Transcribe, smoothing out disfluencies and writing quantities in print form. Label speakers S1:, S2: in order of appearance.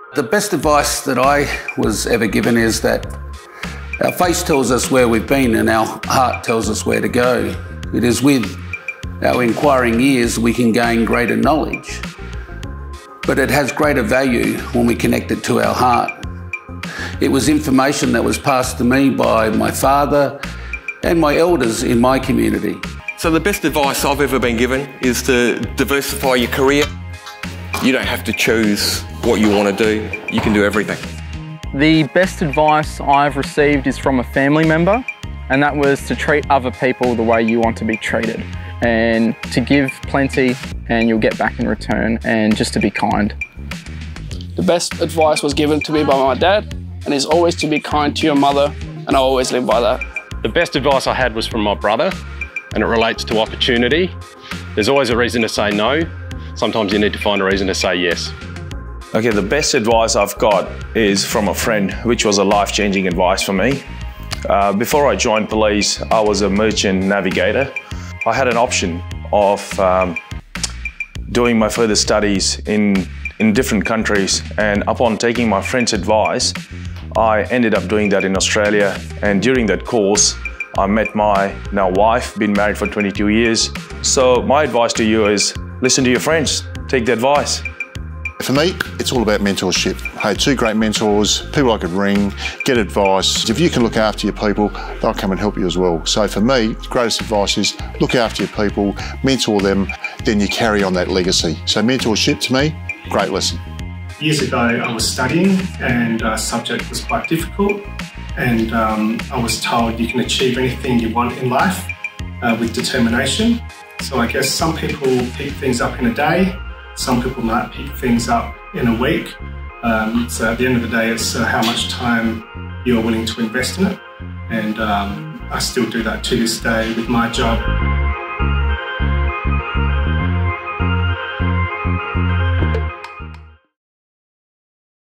S1: The best advice that I was ever given is that our face tells us where we've been and our heart tells us where to go. It is with our inquiring ears we can gain greater knowledge, but it has greater value when we connect it to our heart. It was information that was passed to me by my father and my elders in my community.
S2: So the best advice I've ever been given is to diversify your career. You don't have to choose what you want to do, you can do everything.
S3: The best advice I've received is from a family member, and that was to treat other people the way you want to be treated, and to give plenty and you'll get back in return, and just to be kind.
S4: The best advice was given to me by my dad, and is always to be kind to your mother, and I always live by that.
S5: The best advice I had was from my brother, and it relates to opportunity. There's always a reason to say no. Sometimes you need to find a reason to say yes.
S6: Okay, the best advice I've got is from a friend, which was a life-changing advice for me. Before I joined police, I was a merchant navigator. I had an option of doing my further studies in different countries, and upon taking my friend's advice, I ended up doing that in Australia. And during that course, I met my now wife, been married for 22 years. So my advice to you is listen to your friends, take the advice.
S7: For me, it's all about mentorship. Hey, two great mentors, people I could ring, get advice. If you can look after your people, they'll come and help you as well. So for me, the greatest advice is look after your people, mentor them, then you carry on that legacy. So mentorship to me, great lesson.
S8: Years ago, I was studying and a subject was quite difficult, and I was told you can achieve anything you want in life with determination. So I guess some people pick things up in a day, some people might pick things up in a week. So at the end of the day, it's how much time you're willing to invest in it. And I still do that to this day with my job.